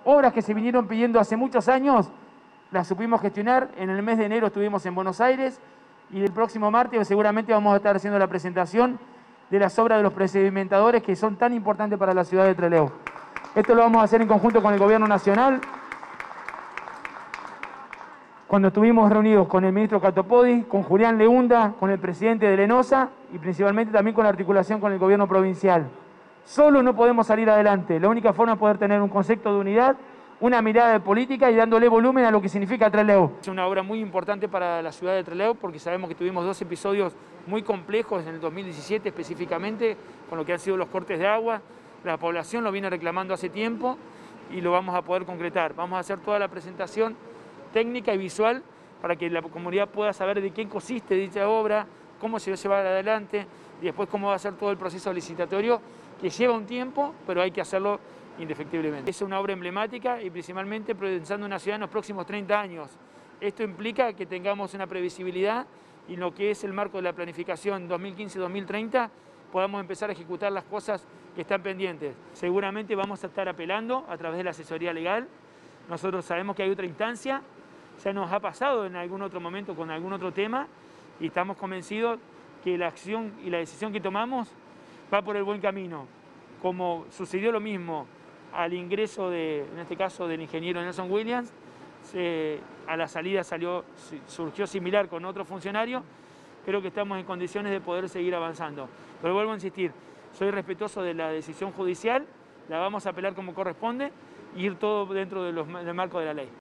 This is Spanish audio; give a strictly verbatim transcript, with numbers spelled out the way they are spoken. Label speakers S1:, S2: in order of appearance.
S1: Obras que se vinieron pidiendo hace muchos años, las supimos gestionar. En el mes de enero estuvimos en Buenos Aires y el próximo martes seguramente vamos a estar haciendo la presentación de las obras de los procedimentadores que son tan importantes para la ciudad de Trelew. Esto lo vamos a hacer en conjunto con el Gobierno Nacional. Cuando estuvimos reunidos con el ministro Catopodi, con Julián Leunda, con el presidente de Lenosa y principalmente también con la articulación con el Gobierno provincial. Solo no podemos salir adelante. La única forma es poder tener un concepto de unidad, una mirada de política y dándole volumen a lo que significa Trelew. Es una obra muy importante para la ciudad de Trelew porque sabemos que tuvimos dos episodios muy complejos en el dos mil diecisiete específicamente, con lo que han sido los cortes de agua. La población lo viene reclamando hace tiempo y lo vamos a poder concretar. Vamos a hacer toda la presentación técnica y visual para que la comunidad pueda saber de qué consiste dicha obra, cómo se va a llevar adelante y después cómo va a ser todo el proceso licitatorio, que lleva un tiempo, pero hay que hacerlo indefectiblemente. Es una obra emblemática y principalmente pensando en una ciudad en los próximos treinta años. Esto implica que tengamos una previsibilidad y en lo que es el marco de la planificación dos mil quince dos mil treinta podamos empezar a ejecutar las cosas que están pendientes. Seguramente vamos a estar apelando a través de la asesoría legal. Nosotros sabemos que hay otra instancia, ya nos ha pasado en algún otro momento con algún otro tema y estamos convencidos que la acción y la decisión que tomamos va por el buen camino. Como sucedió lo mismo al ingreso, de, en este caso, del ingeniero Nelson Williams, se, a la salida salió, surgió similar con otro funcionario, creo que estamos en condiciones de poder seguir avanzando. Pero vuelvo a insistir, soy respetuoso de la decisión judicial, la vamos a apelar como corresponde y ir todo dentro de los, del marco de la ley.